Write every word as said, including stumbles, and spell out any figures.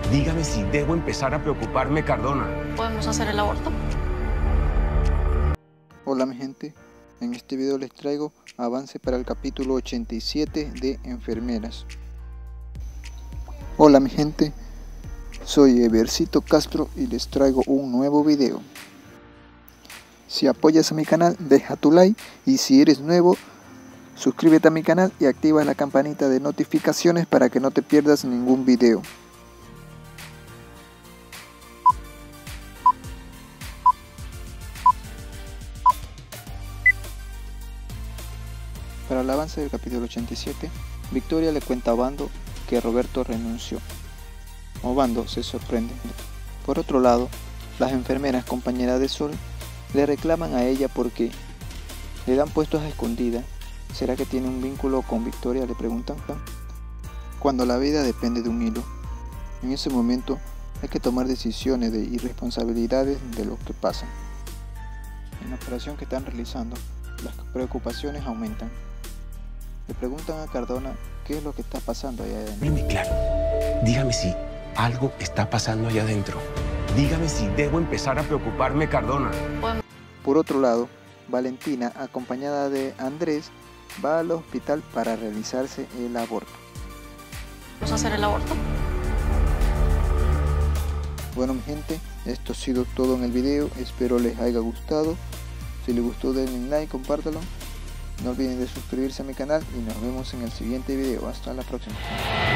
Dígame si debo empezar a preocuparme, Cardona. ¿Podemos hacer el aborto? Hola mi gente, en este video les traigo avance para el capítulo ochenta y siete de Enfermeras. Hola mi gente, soy Evercito Castro y les traigo un nuevo video. Si apoyas a mi canal, deja tu like y si eres nuevo, suscríbete a mi canal y activa la campanita de notificaciones para que no te pierdas ningún video. Para el avance del capítulo ochenta y siete, Victoria le cuenta a Obando que Roberto renunció. Obando se sorprende. Por otro lado, las enfermeras compañeras de Sol le reclaman a ella porque le dan puestos a escondidas. ¿Será que tiene un vínculo con Victoria?, le preguntan. Cuando la vida depende de un hilo, en ese momento hay que tomar decisiones de irresponsabilidades de lo que pasa. En la operación que están realizando, las preocupaciones aumentan. Le preguntan a Cardona qué es lo que está pasando allá adentro. Dime claro, dígame si algo está pasando allá adentro. Dígame si debo empezar a preocuparme, Cardona. Por otro lado, Valentina, acompañada de Andrés, va al hospital para realizarse el aborto. ¿Vamos a hacer el aborto? Bueno mi gente, esto ha sido todo en el video, espero les haya gustado. Si les gustó denle like, compártalo. No olviden de suscribirse a mi canal y nos vemos en el siguiente video. Hasta la próxima.